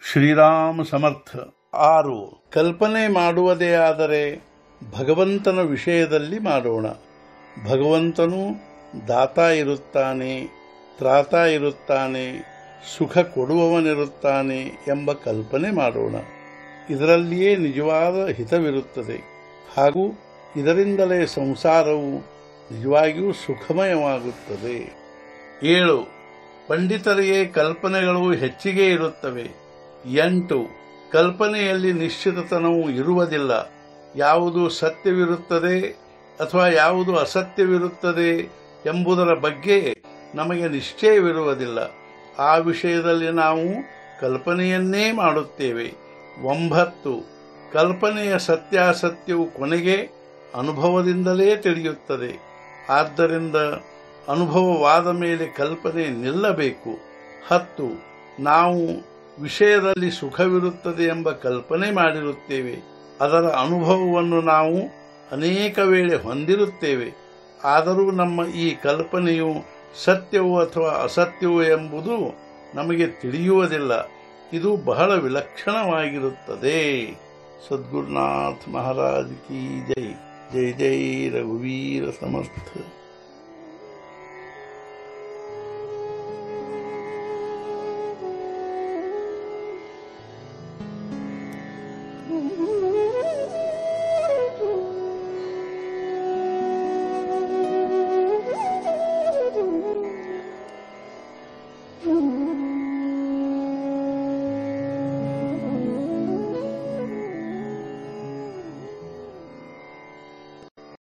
ಶ್ರೀರಾಮ ಸಮರ್ಥ. 6. ಕಲ್ಪನೆ ಮಾಡುವುದೇ ಆದರೆ ಭಗವಂತನ ವಿಷಯದಲ್ಲಿ ಮಾಡೋಣ. ಭಗವಂತನು ದಾತ ಇರುತ್ತಾನೆ, ತ್ರಾತ ಇರುತ್ತಾನೆ, ಸುಖ ಕೊಡುವವನಿರುತ್ತಾನೆ ಎಂಬ ಕಲ್ಪನೆ ಮಾಡೋಣ. ಇದರಲ್ಲಿಯೇ ನಿಜವಾದ ಹಿತವಿರುತ್ತದೆ ಹಾಗೂ ಇದರಿಂದಲೇ ಸಂಸಾರವು ನಿಜವಾಗಿಯೂ ಸುಖಮಯವಾಗುತ್ತದೆ. 7. ಪಂಡಿತರಿಗೆ ಕಲ್ಪನೆಗಳು ಹೆಚ್ಚಿಗೆ ಇರುತ್ತವೆ. 8. ಕಲ್ಪನೆಯಲ್ಲಿ ನಿಶ್ಚಿತತನವು ಇರುವುದಿಲ್ಲ. ಯಾವುದು ಸತ್ಯವಿರುತ್ತದೆ ಅಥವಾ ಯಾವುದು ಅಸತ್ಯವಿರುತ್ತದೆ ಎಂಬುದರ ಬಗ್ಗೆ ನಮಗೆ ನಿಶ್ಚಯವಿರುವುದಿಲ್ಲ. ಆ ವಿಷಯದಲ್ಲಿ ನಾವು ಕಲ್ಪನೆಯನ್ನೇ ಮಾಡುತ್ತೇವೆ. 9. ಕಲ್ಪನೆಯ ಸತ್ಯಾಸತ್ಯವು ಕೊನೆಗೆ ಅನುಭವದಿಂದಲೇ ತಿಳಿಯುತ್ತದೆ. ಆದ್ದರಿಂದ ಅನುಭವವಾದ ಮೇಲೆ ಕಲ್ಪನೆ ನಿಲ್ಲಬೇಕು. 10. ನಾವು ವಿಷಯದಲ್ಲಿ ಸುಖವಿರುತ್ತದೆ ಎಂಬ ಕಲ್ಪನೆ ಮಾಡಿರುತ್ತೇವೆ. ಅದರ ಅನುಭವವನ್ನು ನಾವು ಅನೇಕ ವೇಳೆ ಹೊಂದಿರುತ್ತೇವೆ. ಆದರೂ ನಮ್ಮ ಈ ಕಲ್ಪನೆಯು ಸತ್ಯವೋ ಅಥವಾ ಅಸತ್ಯವೋ ಎಂಬುದು ನಮಗೆ ತಿಳಿಯುವುದಿಲ್ಲ. ಇದು ಬಹಳ ವಿಲಕ್ಷಣವಾಗಿರುತ್ತದೆ. ಸದ್ಗುರುನಾಥ ಮಹಾರಾಜ್ ಕಿ ಜೈ. ಜೈ ಜೈ ರಘುವೀರ ಸಮರ್ಥ.